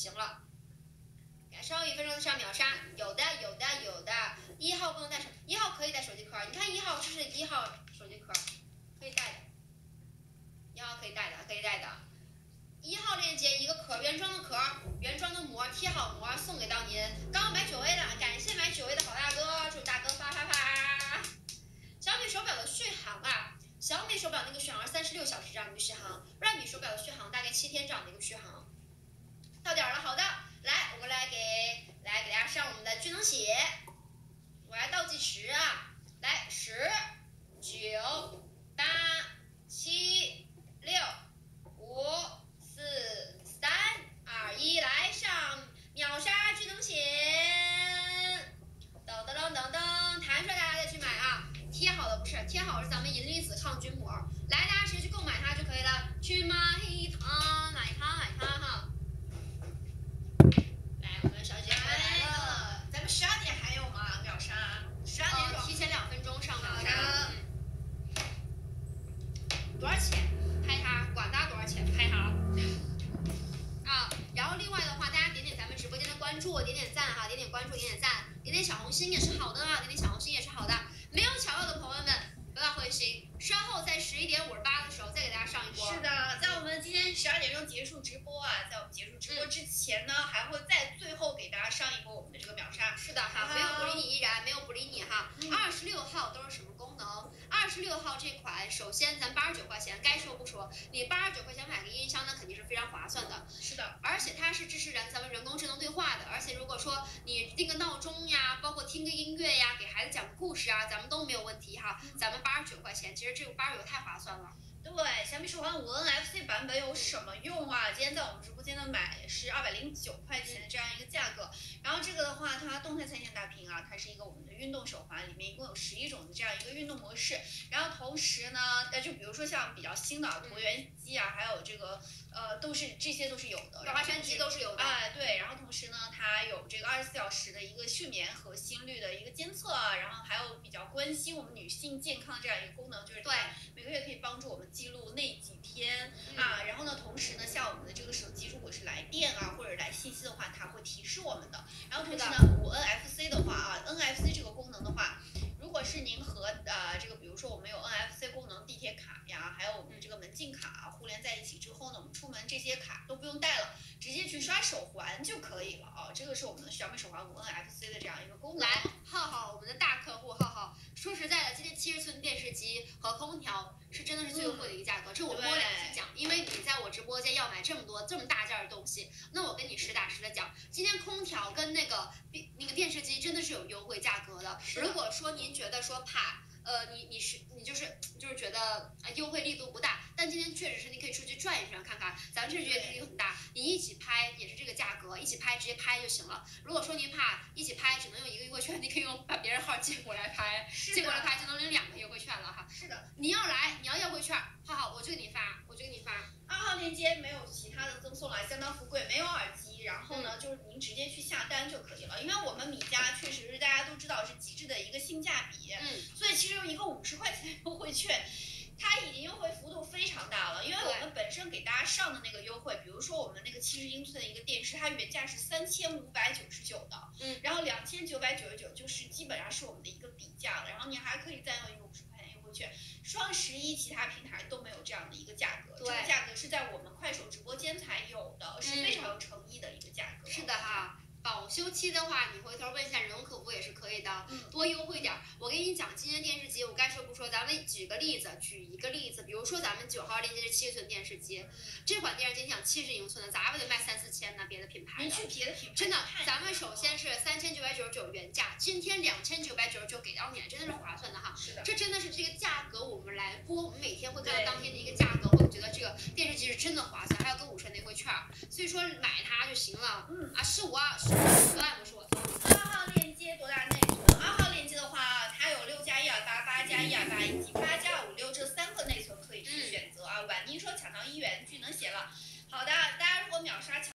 行了。稍1分钟上秒杀，有的。1号不能带手，1号可以带手机壳，你看1号这是1号手机壳，可以带的，1号可以带的。1号链接一个壳，原装的壳，原装的膜，贴好膜送给到您。刚买9A的，感谢买9A的好大哥，祝大哥发。小米手表的续航啊，小米手表那个续航36小时这样的一个续航，redmi 手表的续航大概7天这样的一个续航。到点了，好的，来，我们来给大家上我们的聚能血，我来倒计时啊，来10、9、8、7、6、5、4、3、2、1，来上秒杀聚能血，噔，弹出来大家再去买啊，贴好的不是，贴好是咱们银离子抗菌膜，来大家直接去购买它就可以了，去买它哈。来，我们小姐姐来了， 咱们12点还有吗？秒杀，12点提前2分钟上秒杀。多少钱？拍它，管它多少钱，拍它。啊，然后另外的话，大家点点咱们直播间的关注，点点赞哈，点点关注，点点赞，点点小红心也是好的啊，点点小红心也是好的。没有抢到的朋友们不要灰心，稍后在11点58的时候再给大家上一波。 是的，在我们今天12点钟结束直播啊，在我们结束直播之前呢，还会在最后给大家上一波我们的这个秒杀。 是的哈，没有不理你依然，没有不理你哈。26号都是什么功能？26号这款，首先咱89块钱，该说不说，你89块钱买个音箱，那肯定是非常划算的。 是的， 而且它是支持咱们人工智能对话的，而且如果说你定个闹钟呀，包括听个音乐呀，给孩子讲个故事啊，咱们都没有问题哈。咱们89块钱，其实这个89太划算了。 对，小米手环5 NFC 版本有什么用啊？今天在我们直播间的买是209块钱这样一个价格。然后这个的话，它动态参线大屏啊，它是一个我们的运动手环，里面一共有11种的这样一个运动模式。然后同时呢，就比如说像比较新的椭圆机啊，还有这个这些都是有的， 划船机都是有的。 哎，对。然后同时呢，它有这个24小时的一个睡眠和心率的一个监测，然后还有比较关心我们女性健康这样一个功能，就是对每个月可以帮助我们记录那几天啊。然后呢，同时呢，像我们的这个手机，如果是来电啊或者来信息的话，它会提示我们的。然后同时呢，5NFC 的话啊，NFC 这个功能的话，如果是您和这个比如说我们有 NFC 功能地铁卡呀，还有我们的这个门禁卡互联在一起之后呢，我们出门这些卡都不用带了，直接去刷手环就可以了啊。这个是我们的小米手环5NFC 的这样一个功能。 来，浩浩，我们的大客户浩浩，说实在的，今天70寸电视机和空调是真的是最优惠的一个价格，这我摸良心讲，因为你在我直播间要买这么大件的东西，那我跟你实打实的讲，今天空调跟那个电视机真的是有优惠价格的。如果说您觉得说怕。你就是觉得优惠力度不大，但今天确实是你可以出去转一转看看，咱们这觉得力度很大，你一起拍也是这个价格，一起拍直接拍就行了。如果说您怕一起拍只能用1个优惠券，你可以把别人号借过来拍，借过来拍就能领2个优惠券了哈。 是的， 你要来你要优惠券，好，我就给你发 2号链接没有其他的赠送了，相当富贵，没有耳机。然后呢，就是您直接去下单就可以了，因为我们米家确实是大家都知道是极致的一个性价比，所以其实有一个50块钱的优惠券，它已经优惠幅度非常大了。因为我们本身给大家上的那个优惠，比如说我们那个70英寸的一个电视，它原价是3599的，然后2999就是基本上是我们的一个底价了，然后你还可以再用一个50块钱优惠券。双11其他平台都没有这样的一个价格，这个价格是在我们快手直播间才有的，是非常有诚意的一个价格。 是的哈。保修期的话，你回头问一下人工客服也是可以的，多优惠点。我跟你讲，今天电视机我该说不说，咱们举一个例子，比如说咱们9号链接是70寸电视机，这款电视机你想70英寸的，咋不得卖3、4千呢？别的品牌的， 你去别的品牌真的，咱们首先是3999原价，今天2999给到你，真的是划算的哈。 是的， 这真的是这个价格我们来播，我们每天会看到当天的一个价格，会觉得这个电视机是真的划算，还有个50的优惠券，所以说买它就行了。是我10万。